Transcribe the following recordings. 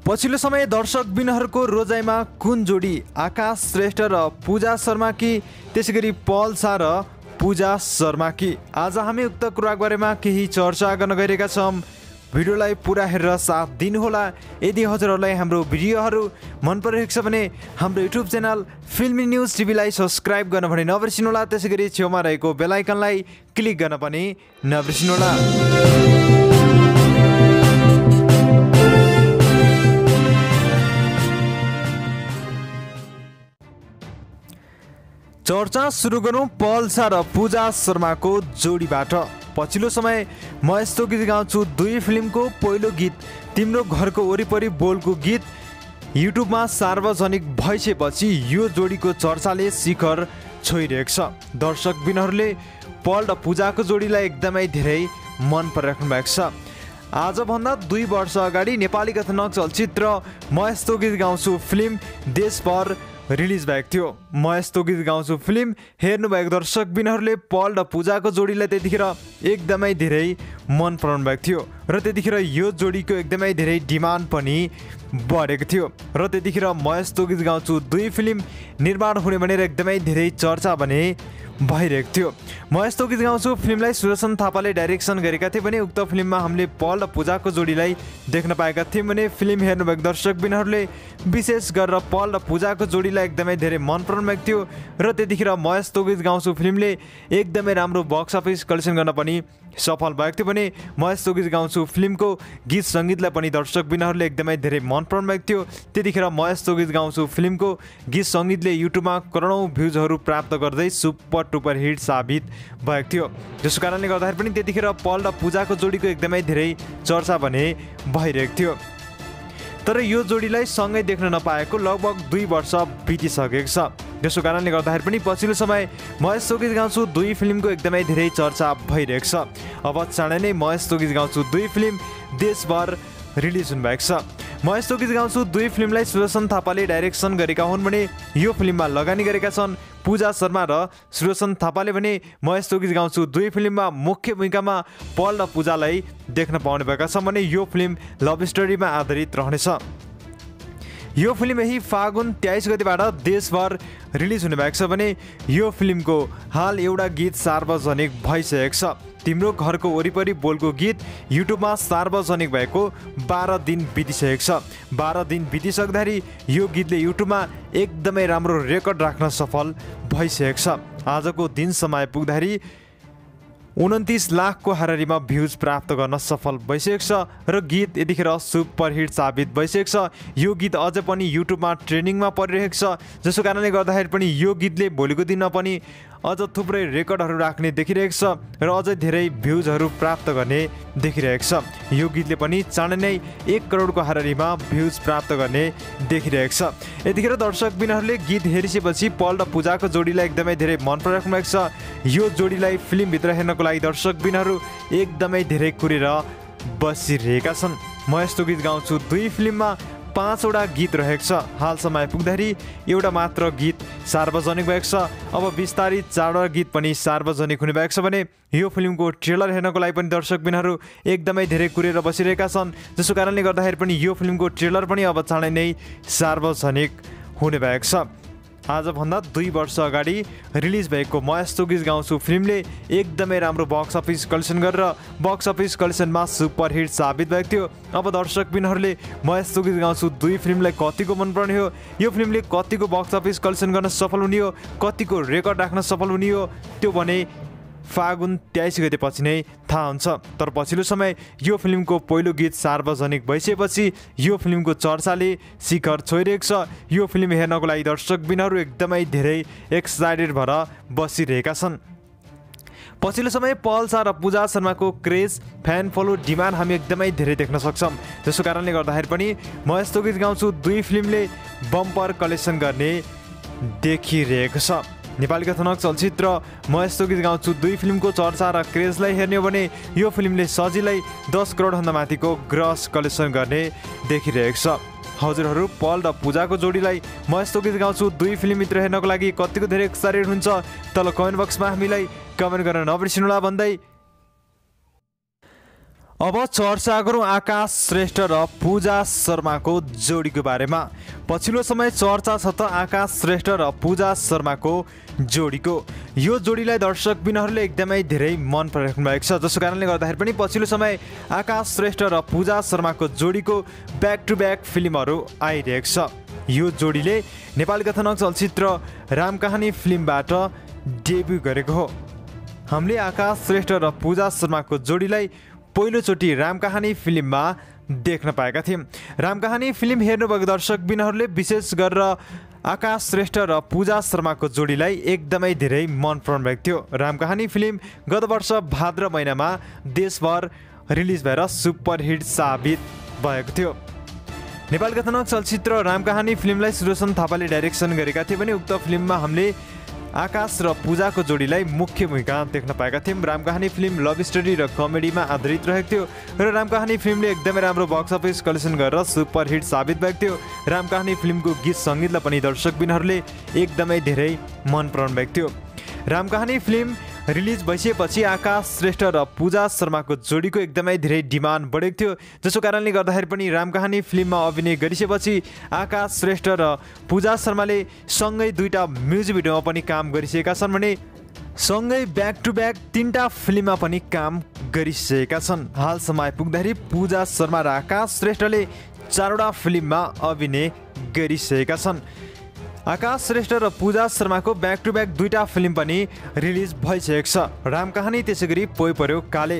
पछिल्लो समय दर्शकबिनहरूको रोजाइमा कुन जोडी आकाश श्रेष्ठ र पूजा शर्मा कि त्यसैगरी पल शाह र पूजा शर्मा कि आज हामी उक्त कुराको बारेमा केही चर्चा गर्न गइरहेका छौँ। भिडियोलाई पुरा हेरेर साथ दिनुहोला। यदि हजुरहरूलाई हाम्रो भिडियोहरू मन परिरहेको छ भने हाम्रो युट्युब च्यानल फिल्मी न्युज टिभीलाई सब्स्क्राइब गर्न पनि नबिर्सिनुहोला। त्यसैगरी छेउमा रहेको बेल आइकनलाई क्लिक गर्न पनि नबिर्सिनुहोला। चर्चा सुरु गरौँ पल शाह र पूजा शर्माको जोडीबाट। पछिल्लो समय म यस्तो गीत गाउँछु दुई फिल्मको पहिलो गीत तिम्रो घरको वरिपरि बोलको गीत युट्युबमा सार्वजनिक भइसकेपछि यो जोडीको चर्चाले शिखर छोइरहेको छ। दर्शकबिनहरूले पल र पूजाको जोडीलाई एकदमै धेरै मन परिराख्नु भएको छ। आजभन्दा 2 वर्ष अगाडि नेपाली कथानक चलचित्र म यस्तो गीत गाउँछु फिल्म देशभर रिलिज भएको थियो। म यस्तो गीत गाउँछु फिल्म हेर्नुभएको दर्शकबिनहरूले पल र पूजाको जोडीलाई त्यतिखेर एकदमै धेरै मन पराउनु भएको थियो र त्यतिखेर यो जोडीको एकदमै धेरै डिमान्ड पनि बढेको थियो र त्यतिखेर म यस्तो गीत गाउँछु दुई फिल्म निर्माण हुने भनेर एकदमै धेरै चर्चा भने भइरहेको थियो। म यस्तो गीत गाउँछु फिल्मलाई सुरेशन थापाले डाइरेक्सन गरेका थिए भने उक्त फिल्ममा हामीले पल र पूजाको जोडीलाई देख्न पाएका थियौँ भने फिल्म हेर्नुभएको दर्शकबिनहरूले विशेष गरेर पल र पूजाको जोडीलाई एकदमै धेरै मन पराउनु भएको थियो र त्यतिखेर म यस्तो गीत गाउँछु फिल्मले एकदमै राम्रो बक्स अफिस कलेक्सन गर्न पनि सफल भएको थियो भने म यस्तो गीत गाउँछु फिल्मको गीत सङ्गीतलाई पनि दर्शकबिनहरूले एकदमै धेरै मन पराउनु भएको थियो। त्यतिखेर म यस्तो गीत गाउँछु फिल्मको गीत सङ्गीतले युट्युबमा करोडौँ भ्युजहरू प्राप्त गर्दै सुपर टुपर हिट साबित भएको थियो। जसको कारणले गर्दाखेरि पनि त्यतिखेर पल र पूजाको जोडीको एकदमै धेरै चर्चा भने भइरहेको थियो। तर यो जोडीलाई सँगै देख्न नपाएको लगभग 2 वर्ष बितिसकेको छ। जसको कारणले गर्दाखेरि पनि पछिल्लो समय म यस्तो गीत गाउँछु दुई फिल्मको एकदमै धेरै चर्चा भइरहेको छ। अब चाँडै नै म यस्तो गीत गाउँछु दुई फिल्म देशभर रिलिज हुनुभएको छ। म यस्तो गीत गाउँछु दुई फिल्मलाई सुरेशन थापाले डाइरेक्सन गरेका हुन् भने यो फिल्ममा लगानी गरेका छन् पूजा शर्मा र सुरेशन थापाले भने म यस्तो गीत गाउँछु दुई फिल्ममा मुख्य भूमिकामा पल र पूजालाई देख्न पाउने भएका छन् भने यो फिल्म लभ स्टोरीमा आधारित रहनेछ। यो फिल्म यही फागुन 23 गतिबाट देशभर रिलिज हुने भएको छ भने यो फिल्मको हाल एउटा गीत सार्वजनिक भइसकेको छ। तिम्रो घरको वरिपरि बोलको गीत युट्युबमा सार्वजनिक भएको 12 दिन बितिसकेको छ। 12 दिन बितिसक्दाखेरि यो गीतले युट्युबमा एकदमै राम्रो रेकर्ड राख्न सफल भइसकेको छ। आजको दिनसम्म आइपुग्दाखेरि 29 लाखको हाराहारीमा भ्युज प्राप्त गर्न सफल भइसकेको छ र गीत यतिखेर सुपर हिट साबित भइसकेको छ। यो गीत अझै पनि युट्युबमा ट्रेन्डिङमा परिरहेको छ। जसको कारणले गर्दाखेरि पनि यो गीतले भोलिको दिनमा पनि अझ थुप्रै रेकर्डहरू राख्ने देखिरहेको छ र अझै धेरै भ्युजहरू प्राप्त गर्ने देखिरहेको छ। यो गीतले पनि चाँडै नै 1 करोडको हाराहारीमा भ्युज प्राप्त गर्ने देखिरहेको छ। यतिखेर दर्शकबिनहरूले गीत हेरिसकेपछि पल र पूजाको जोडीलाई एकदमै धेरै मन परिराख्नु भएको छ। यो जोडीलाई फिल्मभित्र हेर्नको लागि दर्शकबिनहरू एकदमै धेरै कुरेर बसिरहेका छन्। म यस्तो गीत गाउँछु दुई फिल्ममा 5 वटा गीत रहेको छ। हालसम्म आइपुग्दाखेरि एउटा मात्र गीत सार्वजनिक भएको छ। अब बिस्तारै 4 वटा गीत पनि सार्वजनिक हुने भएको छ भने यो फिल्मको ट्रेलर हेर्नको लागि पनि दर्शकबिनहरू एकदमै धेरै कुरेर बसिरहेका छन्। जसको कारणले गर्दाखेरि पनि यो फिल्मको ट्रेलर पनि अब चाँडै नै सार्वजनिक हुने भएको छ। आजभन्दा 2 वर्ष अगाडि रिलिज भएको म यस्तो गीत गाउँछु फिल्मले एकदमै राम्रो बक्स अफिस कलेक्सन गरेर बक्स अफिस कलेक्सनमा सुपर हिट साबित भएको थियो। अब दर्शकबिनहरूले म यस्तो गीत गाउँछु दुई फिल्मलाई कतिको मन पर्ने हो, यो फिल्मले कतिको बक्स अफिस कलेक्सन गर्न सफल हुने हो, कतिको रेकर्ड राख्न सफल हुने हो त्यो भने फागुन 23 गतेपछि नै थाहा हुन्छ। तर पछिल्लो समय यो फिल्मको पहिलो गीत सार्वजनिक भइसकेपछि यो फिल्मको चर्चाले शिखर छोइरहेको छ। यो फिल्म हेर्नको लागि दर्शकबिनहरू एकदमै धेरै एक्साइटेड भएर बसिरहेका छन्। पछिल्लो समय पल शाह र पूजा शर्माको क्रेज फ्यान फलो डिमान्ड हामी एकदमै धेरै देख्न सक्छौँ। जसको कारणले गर्दाखेरि पनि म यस्तो गीत गाउँछु दुई फिल्मले बम्पर कलेक्सन गर्ने देखिरहेको छ। नेपाली कथानक चलचित्र म यस्तो गीत गाउँछु दुई फिल्मको चर्चा र क्रेजलाई हेर्ने हो भने यो फिल्मले सजिलै 10 करोडभन्दा माथिको ग्रस कलेक्सन गर्ने देखिरहेको छ। हजुरहरू पल र पूजाको जोडीलाई म यस्तो गीत गाउँछु दुई फिल्मभित्र हेर्नको लागि कतिको धेरै एक्साइटेड हुन्छ तल कमेन्ट बक्समा हामीलाई कमेन्ट गर्न नबिर्सिनुहोला भन्दै अब चर्चा गरौँ आकाश श्रेष्ठ र पूजा शर्माको जोडीको बारेमा। पछिल्लो समय चर्चा छ त आकाश श्रेष्ठ र पूजा शर्माको जोडीको। यो जोडीलाई दर्शकबिनहरूले एकदमै धेरै मन पराइराख्नु भएको छ, जसको कारणले गर्दाखेरि पनि पछिल्लो समय आकाश श्रेष्ठ र पूजा शर्माको जोडीको ब्याक टु ब्याक फिल्महरू आइरहेको छ। यो जोडीले नेपाली कथानक चलचित्र रामकहानी फिल्मबाट डेब्यू गरेको हो। हामीले आकाश श्रेष्ठ र पूजा शर्माको जोडीलाई पहिलोचोटि रामकहानी फिल्ममा देख्न पाएका थियौँ। रामकहानी फिल्म हेर्नुभएको दर्शकबिनहरूले विशेष गरेर आकाश श्रेष्ठ र पूजा शर्माको जोडीलाई एकदमै धेरै मन पराउनु भएको थियो। रामकहानी फिल्म गत वर्ष भाद्र महिनामा देशभर रिलिज भएर सुपरहिट साबित भएको थियो। नेपाली कथानक चलचित्र रामकहानी फिल्मलाई सुदर्शन थापाले डाइरेक्सन गरेका थिए भने उक्त फिल्ममा हामीले आकाश र पूजाको जोडीलाई मुख्य भूमिका देख्न पाएका थियौँ। रामकहानी फिल्म लभ स्टोरी र कमेडीमा आधारित रहेको थियो र रामकहानी फिल्मले एकदमै राम्रो बक्स अफिस कलेक्सन गरेर सुपरहिट साबित भएको थियो। रामकहानी फिल्मको गीत सङ्गीतलाई पनि दर्शकबिनहरूले एकदमै धेरै मन पराउनु भएको थियो। रामकहानी फिल्म रिलिज भइसकेपछि आकाश श्रेष्ठ र पूजा शर्माको जोडीको एकदमै धेरै डिमान्ड बढेको थियो, जसको कारणले गर्दाखेरि पनि रामकहानी फिल्ममा अभिनय गरिसकेपछि आकाश श्रेष्ठ र पूजा शर्माले सँगै दुईटा म्युजिक भिडियोमा पनि काम गरिसकेका छन् भने सँगै ब्याक टु ब्याक 3टा फिल्ममा पनि काम गरिसकेका छन्। हालसम्म आइपुग्दाखेरि पूजा शर्मा र आकाश श्रेष्ठले 4वटा फिल्ममा अभिनय गरिसकेका छन्। आकाश श्रेष्ठ र पूजा शर्माको ब्याक टु ब्याक 2टा फिल्म पनि रिलिज भइसकेको छ। रामकहानी त्यसै गरी पोइ पर्यो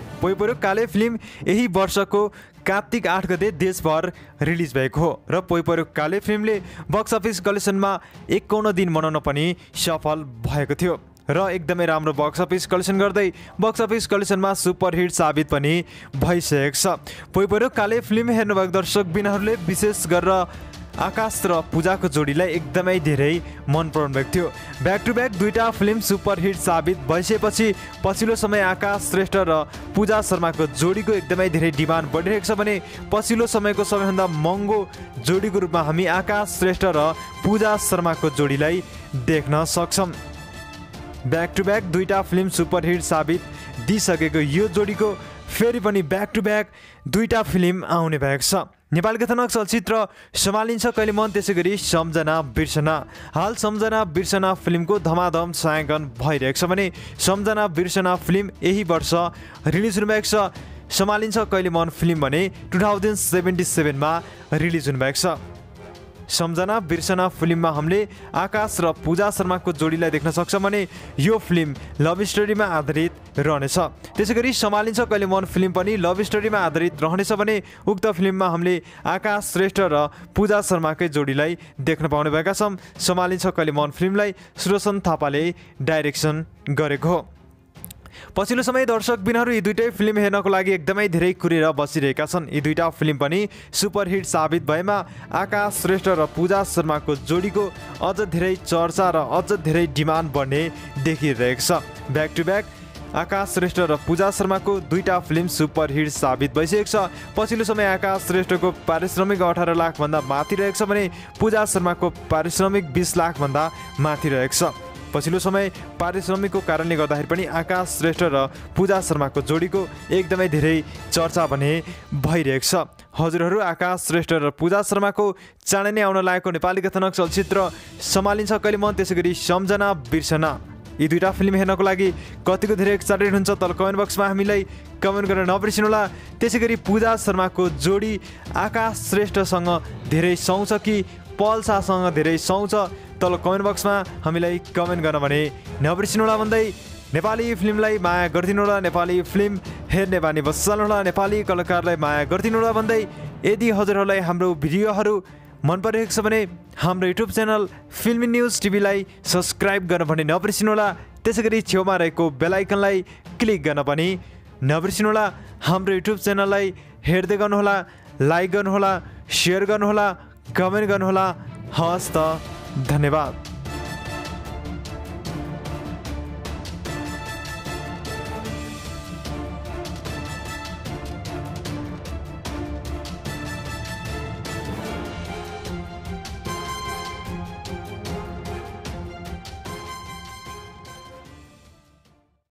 काले फिल्म यही वर्षको कार्तिक 8 गते देशभर रिलिज भएको हो र पोइ पर्यो काले फिल्मले बक्स अफिस कलेक्सनमा 51 दिन मनाउन पनि सफल भएको थियो र एकदमै राम्रो बक्स अफिस कलेक्सन गर्दै बक्स अफिस कलेक्सनमा सुपरहिट साबित पनि भइसकेको छ। पोइ पर्यो काले फिल्म हेर्नुभएको दर्शकबिनहरूले विशेष गरेर आकाश र पूजाको जोडीलाई एकदमै धेरै मन पराउनु भएको थियो। ब्याक टु ब्याक 2टा फिल्म सुपरहिट साबित भइसकेपछि पछिल्लो समय आकाश श्रेष्ठ र पूजा शर्माको जोडीको एकदमै धेरै डिमान्ड बढिरहेको छ भने पछिल्लो समयको सबैभन्दा महँगो जोडीको रूपमा हामी आकाश श्रेष्ठ र पूजा शर्माको जोडीलाई देख्न सक्छौँ। ब्याक टु ब्याक 2टा फिल्म सुपरहिट साबित दिइसकेको यो जोडीको फेरि पनि ब्याक टु ब्याक 2टा फिल्म आउने भएको छ। नेपाली कथानक चलचित्र सम्हालिन्छ कहिले मन त्यसै गरी सम्झना बिर्सना। हाल सम्झना बिर्सना फिल्मको धमाधम छायाङ्कन भइरहेको छ भने सम्झना बिर्सना फिल्म यही वर्ष रिलिज हुनुभएको छ। सम्हालिन्छ कहिले मन फिल्म भने 2077मा रिलिज हुनुभएको छ। सम्झना बिर्सना फिल्ममा हामीले आकाश र पूजा शर्माको जोडीलाई देख्न सक्छौँ भने यो फिल्म लभ स्टोरीमा आधारित रहनेछ। त्यसै गरी सम्हालिन्छ कहिले मन फिल्म पनि लभ स्टोरीमा आधारित रहनेछ भने उक्त फिल्ममा हामीले आकाश श्रेष्ठ र पूजा शर्माकै जोडीलाई देख्न पाउने भएका छौँ। सम्हालिन्छ कहिले मन फिल्मलाई सुदर्शन थापाले डाइरेक्सन गरेको हो। पछिल्लो समय दर्शकबिनहरू यी 2टै फिल्म हेर्नको लागि एकदमै धेरै कुरेर बसिरहेका छन्। यी 2टा फिल्म पनि सुपरहिट साबित भएमा आकाश श्रेष्ठ र पूजा शर्माको जोडीको अझ धेरै चर्चा र अझ धेरै डिमान्ड बढ्ने देखिरहेको छ। Back to back Akash Shrestha र पूजा शर्माको 2टा फिल्म सुपरहिट साबित भइसकेको छ। पछिल्लो समय आकाश श्रेष्ठको पारिश्रमिक 18 लाखभन्दा माथि रहेको छ भने पूजा शर्माको पारिश्रमिक 20 लाखभन्दा माथि रहेको छ। पछिल्लो समय पारिश्रमिकको कारणले गर्दाखेरि पनि आकाश श्रेष्ठ र पूजा शर्माको जोडीको एकदमै धेरै चर्चा भने भइरहेको छ। हजुरहरू आकाश श्रेष्ठ र पूजा शर्माको चाँडै नै आउन लागेको नेपाली कथानक चलचित्र सम्हालिन्छ कहिले मन त्यसै गरी सम्झना बिर्सना यी 2टा फिल्म हेर्नको लागि कतिको धेरै एक्साइटेड हुन्छ तल कमेन्ट बक्समा हामीलाई कमेन्ट गरेर नबिर्सिनुहोला। त्यसै गरी पूजा शर्माको जोडी आकाश श्रेष्ठसँग धेरै सुहाउँछ कि पल शाहसँग धेरै सुहाउँछ तल कमेन्ट बक्समा हामीलाई कमेन्ट गर्न भने नबिर्सिनुहोला भन्दै नेपाली फिल्मलाई माया गरिदिनुहोला, नेपाली फिल्म हेर्ने बानी बसाल्नुहोला, नेपाली कलाकारलाई माया गरिदिनुहोला भन्दै यदि हजुरहरूलाई हाम्रो भिडियोहरू मन परिरहेको छ भने हाम्रो युट्युब च्यानल फिल्मी न्युज टिभीलाई सब्सक्राइब गर्न पनि नबिर्सिनुहोला। त्यसै गरी छेउमा रहेको बेल आइकनलाई क्लिक गर्न पनि नबिर्सिनुहोला। हाम्रो युट्युब च्यानललाई हेर्दै गर्नुहोला, लाइक गर्नुहोला, सेयर गर्नुहोला, कमेन्ट गर्नुहोला। हवस् त, धन्यवाद।